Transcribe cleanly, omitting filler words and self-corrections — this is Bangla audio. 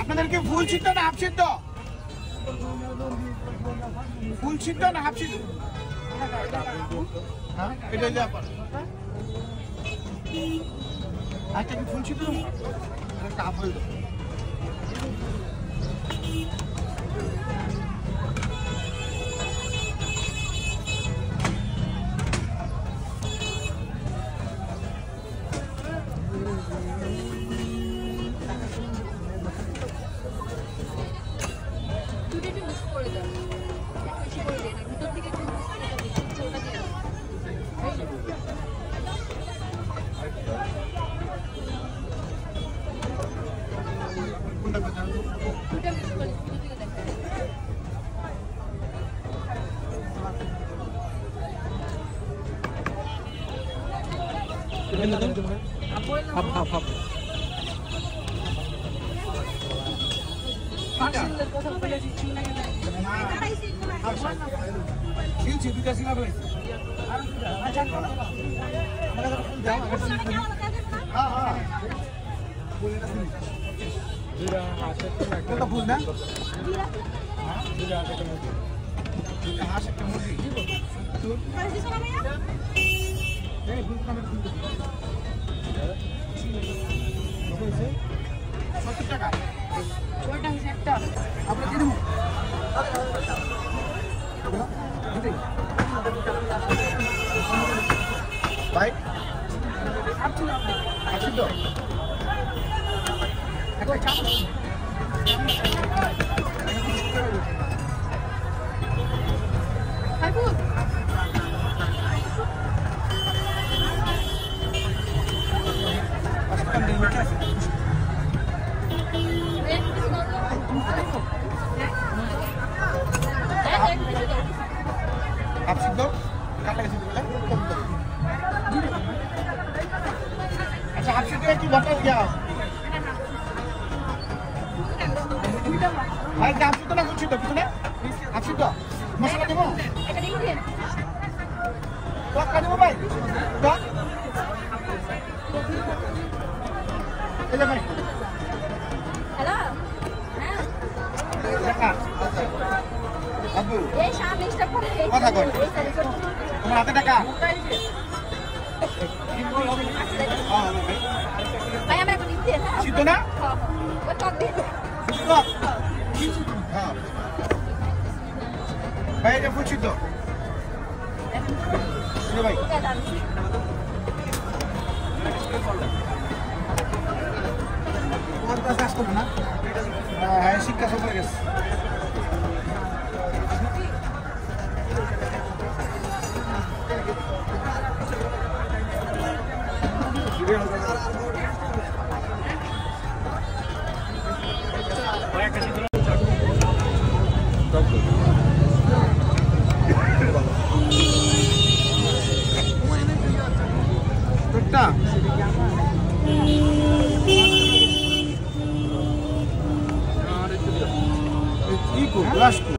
আপনাদেরকে ফুল সিদ্ধ না হাফ সিদ্ধ? ফুল সিদ্ধ না হাফ সিদ্ধ? হ্যাঁ এটা যা পারে আজকে কি ফুল সিদ্ধ না একটা হাফ হয়ে হাফ ফুল না হাঁস একটা মুরগি 70 টাকা ওইটা হচ্ছে একটা আমরা দিয়ে দেবো ভাই আচ্ছা তো একটা চাপ अच्छा हाफ सिद्ध की बटर क्या भाई हाफ सिद्ध ना कुछ तो ना हाफ सिद्ध मसाला देबो এটা দিয়ে দিন টক কা দেবো ভাই টক এই যে ভাই হ্যালো হ্যাঁ আবু এই সামনে স্টপ করে কথা কর তোমার হাতে টাকা ভাই আমরা এখন নিতে না সিদ্ধ না ও টক দিন টক হ্যাঁ ভাই এটা ফুল সিদ্ধ এই ভাই তোমার কাছে আসতো না হ্যাঁ শিক্ষা সব হয়ে গেছে Iku, lasku.